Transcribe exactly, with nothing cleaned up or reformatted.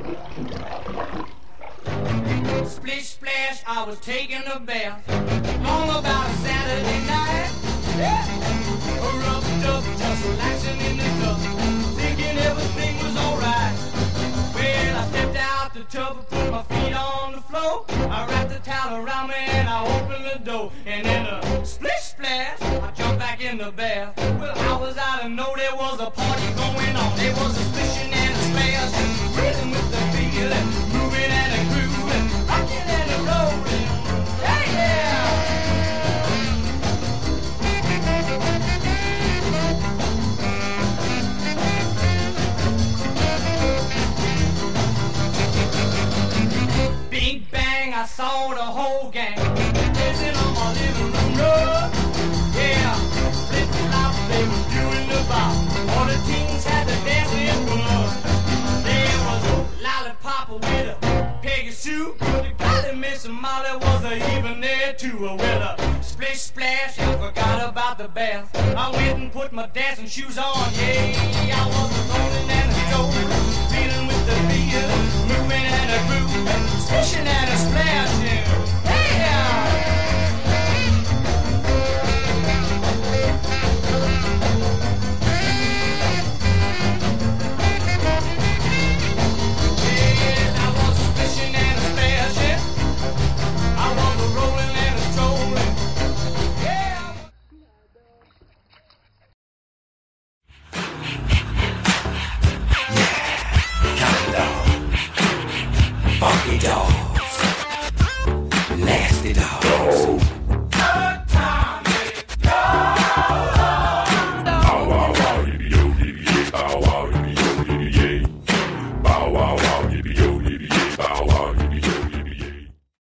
Splish splash, I was taking a bath long about a Saturday night. Yeah. Rubbed up, just relaxing in the tub, thinking everything was alright. Well, I stepped out the tub and put my feet on the floor. I wrapped the towel around me and I opened the door. And in a splish splash, I jumped back in the bath. Well, how was I to know there was a party going on? There was a splishing and a splash, rhythm with the feeling, moving and a grooving, rocking and a rolling. Yeah, yeah. Bing bang, I saw the whole gang dancing on my living room rug. Yeah, flip flop, they were doing the bop. All the teens had the dancing blood. There was a lollipop with a Peggy Sue, but the golly Miss Molly was a even there too. With a splish splash, I forgot about the bath. I went and put my dancing shoes on. Yeah, I was a rolling and a strolling, feeling with the feel, moving and a grooving, splishing and a splashing. Yeah. Funky dogs, nasty dogs. Good time, go. Bow wow wow, diddy yo, diddy yay. Bow wow, diddy yo, diddy yay. Bow wow wow.